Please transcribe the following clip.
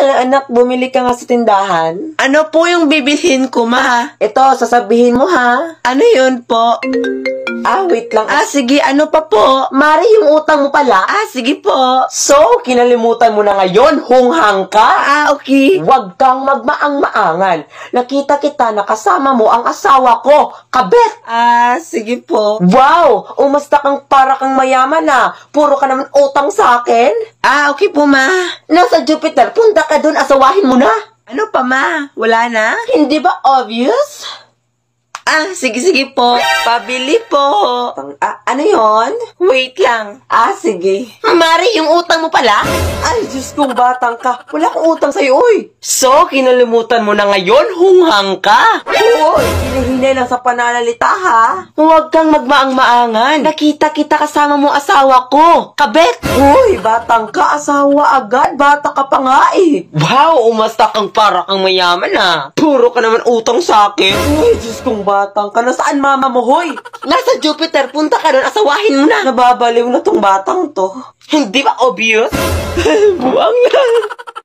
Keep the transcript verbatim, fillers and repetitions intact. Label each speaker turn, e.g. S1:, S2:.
S1: pala anak, bumili ka nga sa tindahan.
S2: Ano po yung bibilhin ko, ma?
S1: Ito, sasabihin mo ha.
S2: Ano yun po?
S1: Ah, wait lang.
S2: Ah, sige, ano pa po?
S1: Mari, yung utang mo pala.
S2: Ah, sige po.
S1: So, kinalimutan mo na ngayon, hunghang ka.
S2: Ah, okay.
S1: Huwag kang magmaang-maangan. Nakita kita na kasama mo ang asawa ko, kabet.
S2: Ah, sige po.
S1: Wow, umasta kang para kang mayaman na. Puro ka naman utang sa akin.
S2: Ah, okay po, ma.
S1: Nasa Jupiter, punta ka dun, asawahin mo na.
S2: Ano pa, ma? Wala na?
S1: Hindi ba obvious?
S2: Ah, sige, sige po. Pabili po.
S1: Pang, ah, ano yon?
S2: Wait lang.
S1: Ah, sige.
S2: Mari, yung utang mo pala?
S1: Ay, Diyos kong batang ka. Wala akong utang sa'yo, uy.
S2: So, kinalimutan mo na ngayon, hunghang ka.
S1: Uy, hinahinay lang sa pananalita, ha?
S2: Huwag kang magmaang-maangan. Nakita kita kasama mo asawa ko. Kabet.
S1: Uy, batang ka, asawa agad. Bata ka pa nga, eh.
S2: Wow, umasta kang para kang mayaman ah. Puro ka naman utang sa akin.
S1: Uy, Diyos kong batang ka. Nasaan mama mo, hoy?
S2: Nasa Jupiter, punta ka doon, asawahin mo na.
S1: Nababaliw na tong batang to.
S2: Hindi ba obvious? Buwang na.